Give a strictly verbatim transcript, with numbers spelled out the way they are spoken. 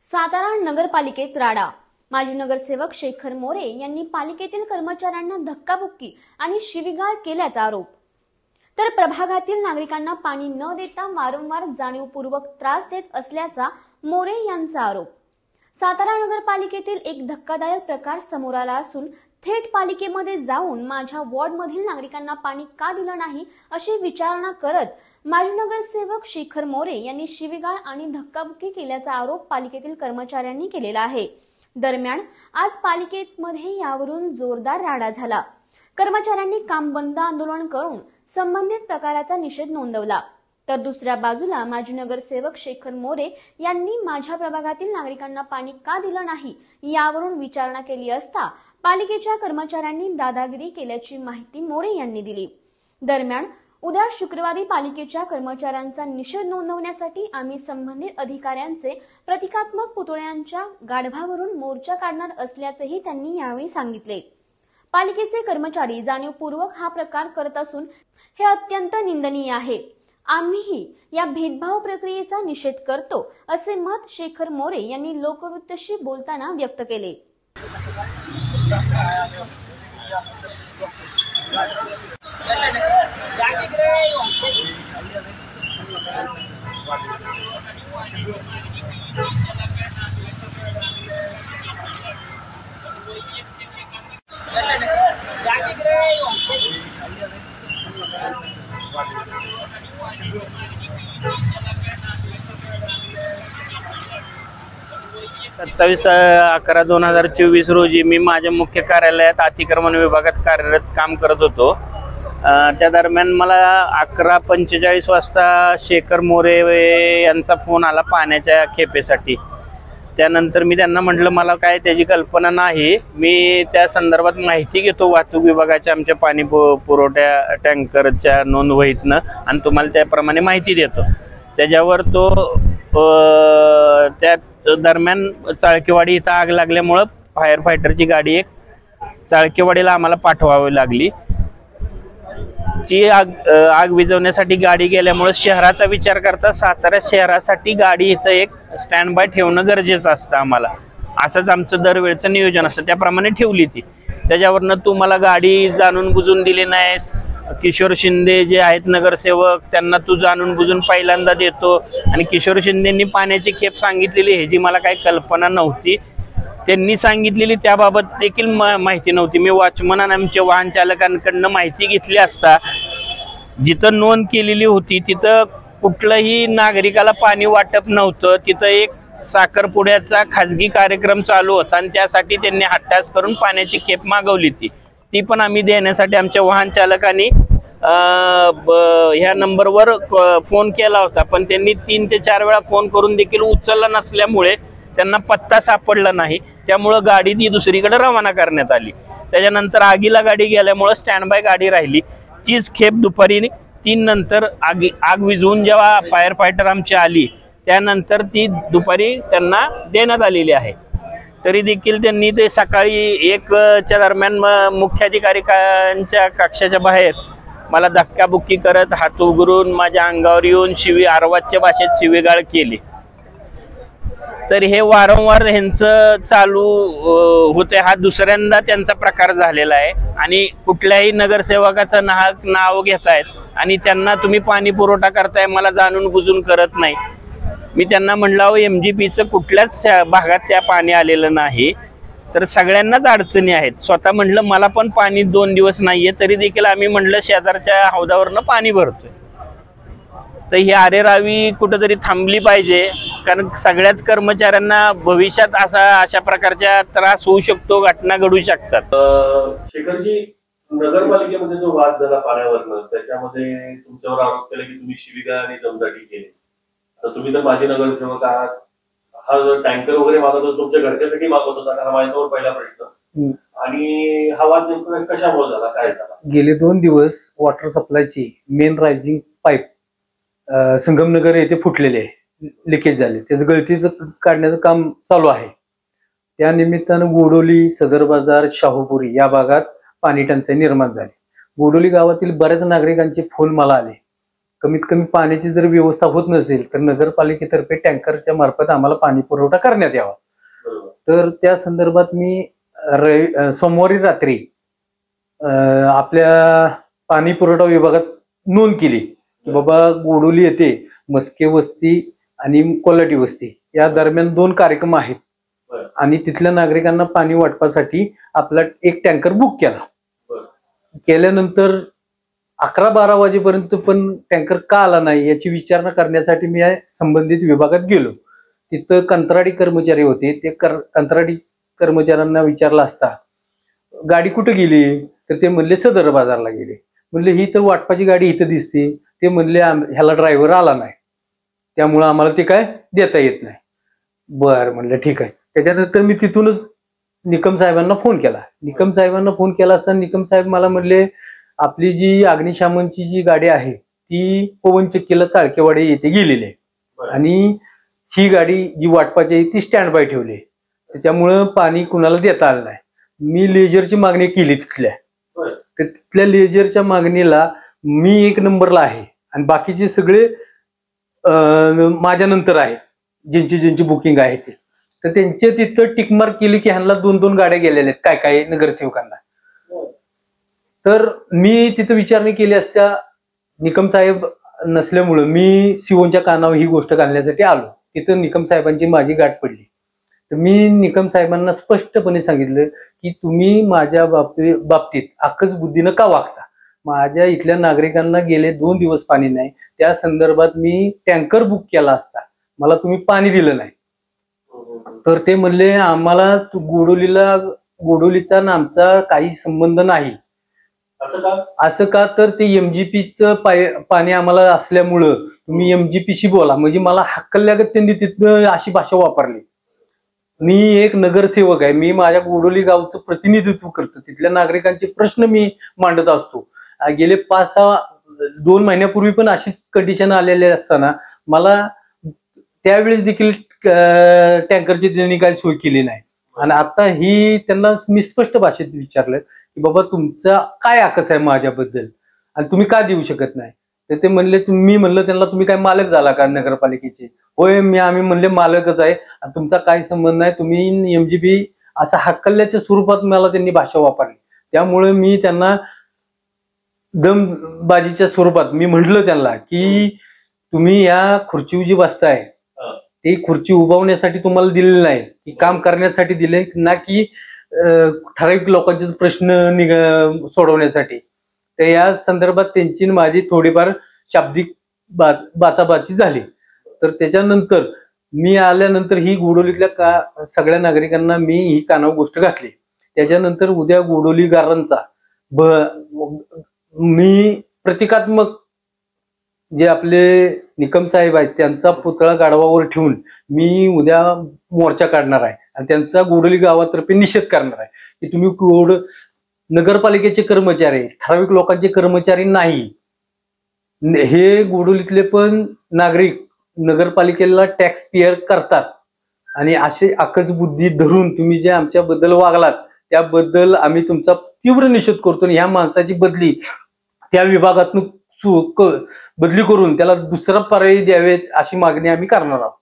सातारा नगरपालिकेत राडा। माजी नगरसेवक शेखर मोरे यांनी पालिकेतील कर्मचाऱ्यांना धक्काबुक्की आणि शिवीगाळ केल्याचा आरोप। तर प्रभागातील नागरिकांना पाणी न देता वारंवार जाणीवपूर्वक त्रास देत असल्याचा मोरे यांचा आरोप। सातारा नगरपालिकेतील एक धक्कादायक प्रकार समोर आला असून थेट पालिकेमध्ये जाऊन माझ्या वॉर्डमधील नागरिकांना पाणी का दिलं नाही अशी विचारणा करत माजी नगरसेवक शेखर मोरे यांनी शिवीगाळ आणि धक्काबुक्की केल्याचा आरोप पालिकेतील कर्मचाऱ्यांनी केलेला आहे। दरम्यान आज पालिकेमध्ये यावरून जोरदार राडा झाला। कर्मचाऱ्यांनी काम बंद आंदोलन करून संबंधित प्रकाराचा निषेध नोंदवला। तर दुसऱ्या बाजूला माजी नगरसेवक शेखर मोरे यांनी माझ्या प्रभागातील नागरिकांना पाणी का दिलं नाही यावरून विचारणा केली असता पालिकेच्या कर्मचाऱ्यांनी दादागिरी केल्याची माहिती मोरे यांनी दिली। दरम्यान उद्या शुक्रवारी पालिकेच्या कर्मचाऱ्यांचा निषेध नोंदवण्यासाठी आम्ही संबंधित अधिकाऱ्यांचे प्रतिकात्मक पुतळ्यांच्या गाढवावरून मोर्चा काढणार असल्याचेही त्यांनी यावेळी सांगितले। पालिकेचे कर्मचारी जाणीवपूर्वक हा प्रकार करत असून हे अत्यंत निंदनीय आहे। आम्हीही या भेदभाव प्रक्रियेचा निषेध करतो असे मत शेखर मोरे यांनी लोकवृत्तशी बोलताना व्यक्त केले। सत्तावीस अकरा दोन हजार चोवीस रोजी मी माझ्या मुख्य कार्यालयात अतिक्रमण विभागात कार्यरत काम करत होतो। त्या दरम्यान मला अकरा पंचेचाळीस वाजता शेखर मोरे यांचा फोन आला पाण्याच्या खेपेसाठी। त्यानंतर मी त्यांना म्हटलं मला काय त्याची कल्पना नाही, मी त्या संदर्भात माहिती घेतो वाहतूक विभागाच्या आमच्या पाणी पुरवठ्या टँकरच्या नोंदवहीतनं आणि तुम्हाला त्याप्रमाणे माहिती देतो। त्याच्यावर तो त्या दरम्यान चाळकेवाडी इथं आग लागल्यामुळं फायर फायटरची गाडी एक चाळकेवाडीला आम्हाला पाठवावी लागली। ती आग आग विझवण्यासाठी गाडी गेल्यामुळे शहराचा विचार करता सातारा शहरासाठी गाडी इथं एक स्टँड बाय ठेवणं गरजेचं असतं आम्हाला। असंच आमचं दरवेळचं नियोजन असतं, त्याप्रमाणे ठेवली ती। त्याच्यावरनं तू मला गाडी जाणून बुजून दिली नाहीस, किशोर शिंदे जे आहेत नगरसेवक त्यांना तू जाणून बुजून पहिल्यांदा देतो आणि किशोर शिंदेंनी पाण्याची खेप सांगितलेली ह्याची मला काही कल्पना नव्हती। त्यांनी सांगितलेली त्याबाबत देखील माहिती नव्हती। मी वॉचमन आणि आमच्या वाहन चालकांकडनं माहिती घेतली असता जिथं नोंद केलेली होती तिथं कुठलंही नागरिकाला पाणी वाटप नव्हतं। तिथं एक साखरपुड्याचा खाजगी कार्यक्रम चालू होता आणि त्यासाठी त्यांनी हट्टास करून पाण्याची खेप मागवली ती ती पण आम्ही देण्यासाठी आमच्या वाहन चालकांनी ह्या नंबरवर फोन केला होता, पण त्यांनी तीन ते चार वेळा फोन करून देखील उचलला नसल्यामुळे त्यांना पत्ता सापडला नाही। त्यामुळं गाडी ती दुसरीकडे रवाना करण्यात आली। त्याच्यानंतर आगीला गाडी गेल्यामुळं स्टँड बाय गाडी राहिली। तीच खेप दुपारी तीन नंतर आगी आग विझवून जेव्हा फायर फायटर आमची आली त्यानंतर ती दुपारी त्यांना देण्यात आलेली आहे। तरी देखील त्यांनी ते सकाळी एकच्या दरम्यान मुख्याधिकाऱ्यांच्या कक्षाच्या बाहेर मला धक्काबुक्की करत हात उघडून माझ्या अंगावर येऊन शिवी अर्वाच्य भाषेत शिवीगाळ केली। तर हे वारंवार ह्यांचं चालू होते, हा दुसऱ्यांदा त्यांचा प्रकार झालेला आहे आणि कुठल्याही नगरसेवकाचं नाहक नाव घेतायत आणि त्यांना तुम्ही पाणी पुरवठा करताय मला जाणून बुजून करत नाही। मी त्यांना म्हणलं एम जी पीचं कुठल्याच भागात त्या पाणी आलेलं नाही, तर सगळ्यांनाच अडचणी आहेत। स्वतः म्हणलं मला पण पाणी दोन दिवस नाहीये तरी देखील आम्ही म्हणलं शेजारच्या हौदावरनं पाणी भरतोय। तर ही अरेरावी कुठेतरी थांबली पाहिजे, कारण सगळ्याच कर्मचाऱ्यांना भविष्यात असा अशा प्रकारच्या त्रास होऊ शकतो, घटना घडू शकतात। शेखरजी, नगरपालिकेमध्ये जो वाद झाला पाण्यावरनं त्याच्यामध्ये तुमच्यावर आरोप केला की तुम्ही शिवीगाळ आणि दमदाटी केली। तर तुम्ही तर माजी नगरसेवक आहात, हा टँकर वगैरे मागत होता तुमच्या घरच्यासाठी मागत होता का, माझ्यावर पहिला प्रश्न। आणि हा वाद नेमका कशामुळे झाला, काय झाला? गेले दोन दिवस वॉटर सप्लायची मेन रायझिंग पाईप संगमनगर येथे फुटलेले आहे, लिकेज झाले, त्याचं गळतीचं काढण्याचं काम चालू आहे। त्या निमित्तानं गोडोली, सदर बाजार, शाहूपुरी या भागात पाणी टंचाई निर्माण झाली। गोडोली गावातील बऱ्याच नागरिकांचे फोन मला आले कमीत कमी पाण्याची जर व्यवस्था होत नसेल तर नगरपालिकेतर्फे टँकरच्या मार्फत आम्हाला पाणी पुरवठा करण्यात यावा. बरोबर. तर त्या संदर्भात मी रवि अं, सोमवारी रात्री अं, आपल्या पाणी पुरवठा विभागात नोंद केली की बाबा गोडोली येथे मस्के वस्ती आणि कोल्हाटी वस्ती या दरम्यान दोन कार्यक्रम आहेत बरं. आणि तिथल्या नागरिकांना पाणी वाटपासाठी आपला एक टँकर बुक केला. बरं. केल्यानंतर अकरा बारा वाजेपर्यंत पण टँकर का आला नाही याची विचारणा करण्यासाठी मी या संबंधित विभागात गेलो. तिथं कंत्राटी कर्मचारी होते. ते कर कंत्राटी कर्मचाऱ्यांना विचारलं असता गाडी कुठे गेली तर ते म्हणले सदर बाजारला गेले. म्हणले ही तर वाटपाची गाडी इथं दिसते. ते म्हणले आम- ह्याला ड्रायव्हर आला नाही त्यामुळं आम्हाला ते काय देता येत नाही. बर म्हणलं ठीक आहे. त्याच्यानंतर मी तिथूनच निकम साहेबांना फोन केला. निकम साहेबांना फोन केला असताना निकम साहेब मला म्हणले आपली जी अग्निशामनची जी गाडी आहे ती पवन चक्कीला चाळकेवाडी येथे गेलेली आहे बरं. आणि ही गाडी जी वाटपाची आहे ती स्टँड बाय ठेवली आहे. त्याच्यामुळं पाणी कुणाला देता आलं नाही. मी लेजरची मागणी केली तिथल्या. बरं. तर तिथल्या लेजरच्या मागणीला मी एक नंबरला आहे आणि बाकीचे सगळे अं, माझ्या नंतर आहे ज्यांची ज्यांची बुकिंग आहे ते. तर त्यांचे तिथं टिकमार्क केली की ह्यांना दोन दोन गाड्या गेलेल्या आहेत काय काय नगरसेवकांना. तर मी तिथं विचारणी केली असता निकम साहेब नसल्यामुळं मी सिओनच्या कानावर ही गोष्ट घालण्यासाठी आलो. तिथं निकम साहेबांची माझी गाठ पडली. तर मी निकम साहेबांना स्पष्टपणे सांगितलं की तुम्ही माझ्या बाबतीत बाबतीत आकच बुद्धीनं का वागता. माझ्या इथल्या नागरिकांना गेले दोन दिवस पाणी नाही. त्या संदर्भात मी टँकर बुक केला असता मला तुम्ही पाणी दिलं नाही. तर ते म्हणले आम्हाला तू- गोडोलीला गोडोलीचा आणि आमचा काही संबंध नाही. असं का? असं का तर ते एमजीपीचं पाणी आम्हाला असल्यामुळं तुम्ही एमजीपीशी बोला. म्हणजे मला हक्कल्यागत त्यांनी तिथं अशी भाषा वापरली. मी एक नगरसेवक आहे. मी माझ्या गोडोली गावचं प्रतिनिधित्व करतो. तिथल्या नागरिकांचे प्रश्न मी मांडत असतो. आ, गेले पाच सहा दोन महिन्यापूर्वी पण अशीच कंडिशन आलेली असताना मला त्यावेळेस देखील टँकरची त्यांनी काही सोय केली नाही. आणि आता ही त्यांना मी स्पष्ट भाषेत विचारलं की बाबा तुमचा काय आकस आहे माझ्याबद्दल आणि तुम्ही का देऊ शकत नाही. तर ते म्हणले मी म्हणलं त्यांना तुम्ही काय मालक झाला का नगरपालिकेचे. होय मी आम्ही म्हणले मालकच आहे आणि तुमचा काय संबंध नाही. तुम्ही एमजीबी असा हक्कल्याच्या स्वरूपात मला त्यांनी भाषा वापरली. त्यामुळे मी त्यांना दमबाजीच्या स्वरूपात मी म्हटलं त्यांना की तुम्ही या खुर्चीवर जी बसताय ती खुर्ची उभावण्यासाठी तुम्हाला दिलेली नाही की काम करण्यासाठी दिले ना की ठराविक लोकांचे प्रश्न निघ सोडवण्यासाठी. तर या संदर्भात त्यांची माझी थोडीफार शाब्दिक बाचाबाची झाली. तर त्याच्यानंतर मी आल्यानंतर ही गोडोलीतल्या का सगळ्या नागरिकांना मी ही कानावर गोष्ट घातली. त्याच्यानंतर उद्या गोडोलीकरांचा ब मी प्रतिकात्मक जे आपले निकम साहेब आहेत त्यांचा पुतळा गाढवावर ठेवून मी उद्या मोर्चा काढणार आहे आणि त्यांचा गोडोली गावातर्फे निषेध करणार आहे की तुम्ही गोड नगरपालिकेचे कर्मचारी ठराविक लोकांचे कर्मचारी नाही. हे गोडोलीतले पण नागरिक नगरपालिकेला टॅक्स पेअर करतात आणि असे आकच बुद्धी धरून तुम्ही जे आमच्याबद्दल वागलात त्याबद्दल आम्ही तुमचा तीव्र निषेध करतो. ह्या माणसाची बदली त्या विभागातून बदली करून त्याला दुसरा पर्याय द्यावेत अशी मागणी आम्ही करणार आहोत.